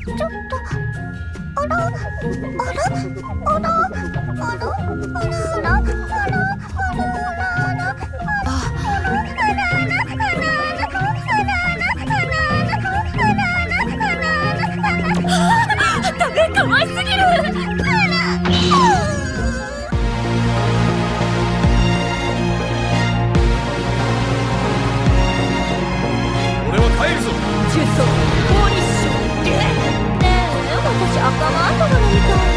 ちょっと、あら、あら、あら、あら、あら、あら、あら、あら、あら、ダメ、かわいすぎる。 俺は帰るぞ。 中層、大日照。ねえ、私赤マートなのみたい。